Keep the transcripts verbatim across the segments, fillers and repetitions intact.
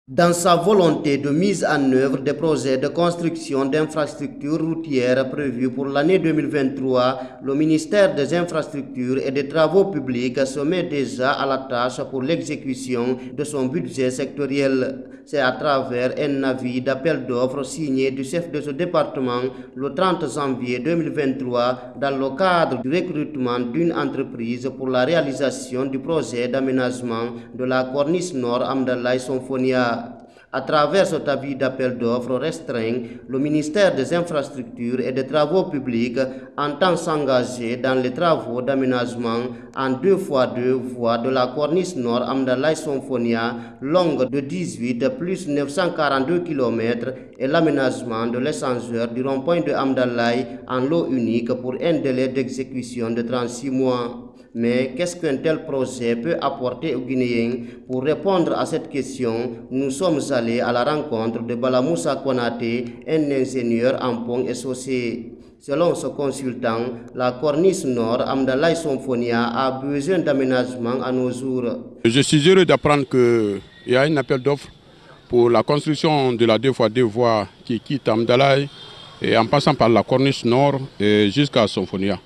Dans sa volonté de mise en œuvre des projets de construction d'infrastructures routières prévus pour l'année deux mille vingt-trois, le ministère des Infrastructures et des Travaux publics se met déjà à la tâche pour l'exécution de son budget sectoriel. C'est à travers un avis d'appel d'offres signé du chef de ce département le trente janvier deux mille vingt-trois dans le cadre du recrutement d'une entreprise pour la réalisation du projet d'aménagement de la corniche nord Hamdallaye Symphonia. À travers cet avis d'appel d'offres restreint, le ministère des Infrastructures et des Travaux publics entend s'engager dans les travaux d'aménagement en deux fois deux voies de la corniche nord Hamdallaye Symphonia, longue de dix-huit plus neuf cent quarante-deux kilomètres, et l'aménagement de l'échangeur du rond-point de Hamdallaye en lot unique pour un délai d'exécution de trente-six mois. Mais qu'est-ce qu'un tel projet peut apporter aux Guinéens? Pour répondre à cette question, nous sommes allés à la rencontre de Bala Moussa Konaté, un ingénieur en pont et chaussée. Selon ce consultant, la corniche nord Hamdallaye Symphonia a besoin d'aménagement à nos jours. Je suis heureux d'apprendre qu'il y a un appel d'offres pour la construction de la deux fois deux voies qui quitte Hamdallaye et en passant par la corniche nord jusqu'à Symphonia.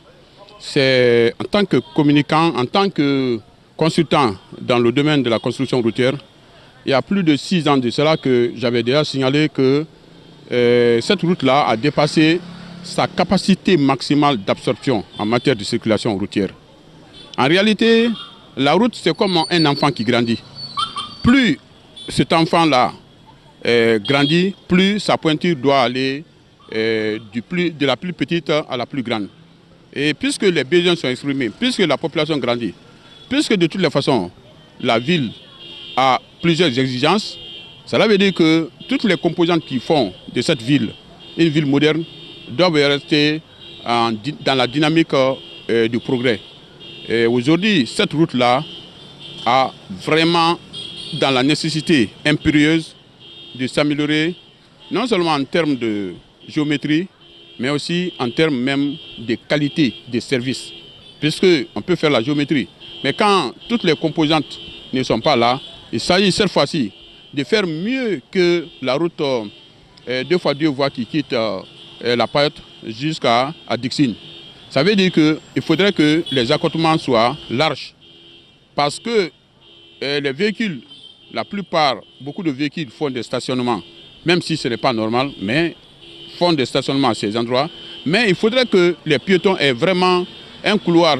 C'est en tant que communicant, en tant que consultant dans le domaine de la construction routière, il y a plus de six ans de cela que j'avais déjà signalé que euh, cette route-là a dépassé sa capacité maximale d'absorption en matière de circulation routière. En réalité, la route, c'est comme un enfant qui grandit. Plus cet enfant-là euh, grandit, plus sa pointure doit aller euh, du plus, de la plus petite à la plus grande. Et puisque les besoins sont exprimés, puisque la population grandit, puisque de toutes les façons, la ville a plusieurs exigences, cela veut dire que toutes les composantes qui font de cette ville une ville moderne doivent rester en, dans la dynamique euh, du progrès. Aujourd'hui, cette route-là a vraiment dans la nécessité impérieuse de s'améliorer, non seulement en termes de géométrie, mais aussi en termes même de qualité des services. Puisqu'on peut faire la géométrie, mais quand toutes les composantes ne sont pas là, il s'agit cette fois-ci de faire mieux que la route euh, deux fois deux voies qui quitte euh, la Payotte jusqu'à Dixine. Ça veut dire qu'il faudrait que les accotements soient larges. Parce que euh, les véhicules, la plupart, beaucoup de véhicules font des stationnements, même si ce n'est pas normal, mais font des stationnements à ces endroits, mais il faudrait que les piétons aient vraiment un couloir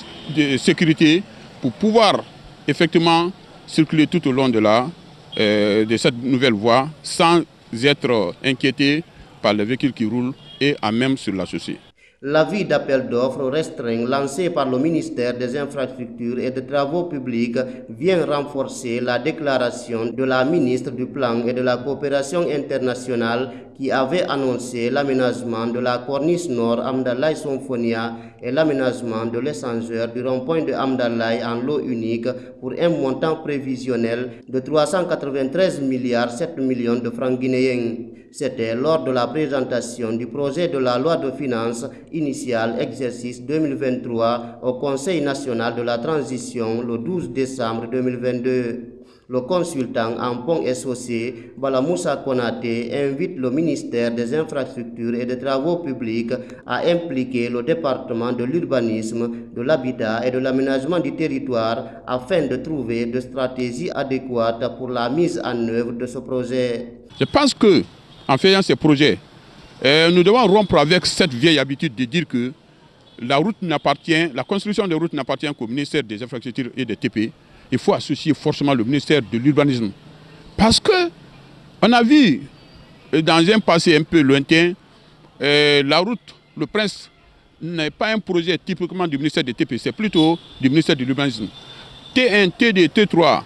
de sécurité pour pouvoir effectivement circuler tout au long de, la, euh, de cette nouvelle voie sans être inquiétés par les véhicules qui roulent et à même sur la chaussée. L'avis d'appel d'offres restreint lancé par le ministère des Infrastructures et des Travaux publics vient renforcer la déclaration de la ministre du Plan et de la Coopération internationale qui avait annoncé l'aménagement de la corniche nord Hamdallaye Symphonia et l'aménagement de l'échangeur du rond-point de Hamdallaye en lot unique pour un montant prévisionnel de trois cent quatre-vingt-treize milliards sept millions de francs guinéens. C'était lors de la présentation du projet de la loi de finances initiale exercice deux mille vingt-trois au Conseil national de la transition le douze décembre deux mille vingt-deux. Le consultant en pont et chaussée, Bala Moussa Konaté, invite le ministère des Infrastructures et des Travaux publics à impliquer le département de l'urbanisme, de l'habitat et de l'aménagement du territoire afin de trouver des stratégies adéquates pour la mise en œuvre de ce projet. Je pense que en faisant ces projets, euh, nous devons rompre avec cette vieille habitude de dire que la route n'appartient, la construction des routes n'appartient qu'au ministère des Infrastructures et des T P. Il faut associer forcément le ministère de l'Urbanisme. Parce que on a vu dans un passé un peu lointain, euh, la route, le Prince, n'est pas un projet typiquement du ministère des T P, c'est plutôt du ministère de l'Urbanisme. T un, T deux, T trois,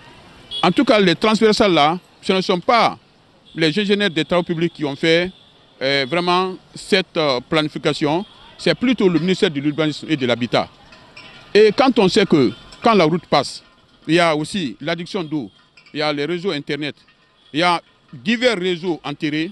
en tout cas les transversales là, ce ne sont pas les ingénieurs des travaux publics qui ont fait euh, vraiment cette euh, planification, c'est plutôt le ministère de l'Urbanisme et de l'Habitat. Et quand on sait que quand la route passe, il y a aussi l'adduction d'eau, il y a les réseaux Internet, il y a divers réseaux enterrés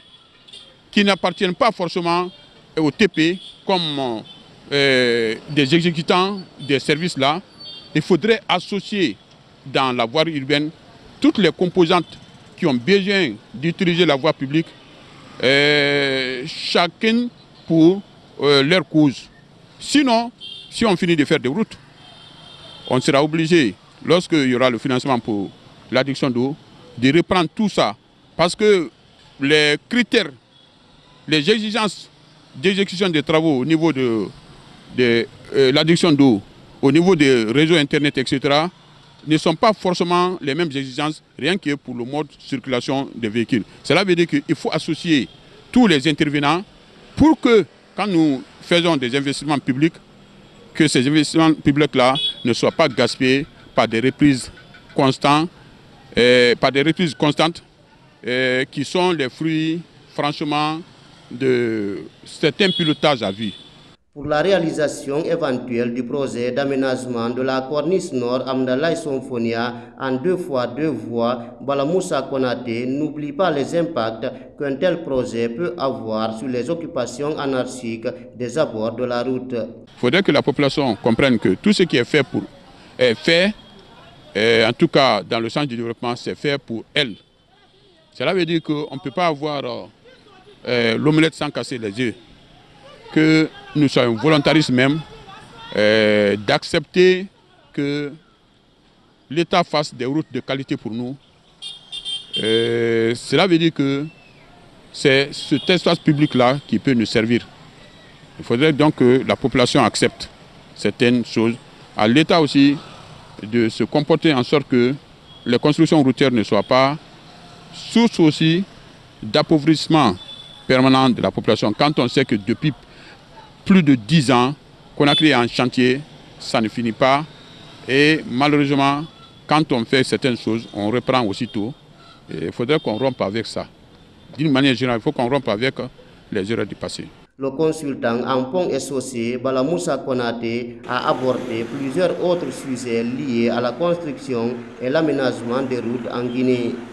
qui n'appartiennent pas forcément au T P comme euh, des exécutants des services là. Il faudrait associer dans la voirie urbaine toutes les composantes qui ont besoin d'utiliser la voie publique, euh, chacun pour euh, leur cause. Sinon, si on finit de faire des routes, on sera obligé, lorsqu'il y aura le financement pour l'adduction d'eau, de reprendre tout ça. Parce que les critères, les exigences d'exécution des travaux au niveau de, de euh, l'adduction d'eau, au niveau des réseaux Internet, et cetera, ne sont pas forcément les mêmes exigences, rien que pour le mode de circulation des véhicules. Cela veut dire qu'il faut associer tous les intervenants pour que, quand nous faisons des investissements publics, que ces investissements publics-là ne soient pas gaspillés par des reprises constantes, euh, par des reprises constantes euh, qui sont les fruits, franchement, de certains pilotages à vue. Pour la réalisation éventuelle du projet d'aménagement de la corniche nord Hamdallah Sonfonia en deux fois deux voies, Bala Moussa Konaté n'oublie pas les impacts qu'un tel projet peut avoir sur les occupations anarchiques des abords de la route. Il faudrait que la population comprenne que tout ce qui est fait pour est fait, et en tout cas dans le sens du développement, c'est fait pour elle. Cela veut dire qu'on ne peut pas avoir euh, l'omelette sans casser les œufs. Que nous soyons volontaristes même euh, d'accepter que l'État fasse des routes de qualité pour nous. Euh, cela veut dire que c'est cet espace public-là qui peut nous servir. Il faudrait donc que la population accepte certaines choses. À l'État aussi de se comporter en sorte que les constructions routières ne soient pas source aussi d'appauvrissement permanent de la population. Quand on sait que depuis plus de dix ans qu'on a créé un chantier, ça ne finit pas. Et malheureusement, quand on fait certaines choses, on reprend aussitôt. Et il faudrait qu'on rompe avec ça. D'une manière générale, il faut qu'on rompe avec les erreurs du passé. Le consultant en pont et chaussée, Bala Moussa Konaté, a abordé plusieurs autres sujets liés à la construction et l'aménagement des routes en Guinée.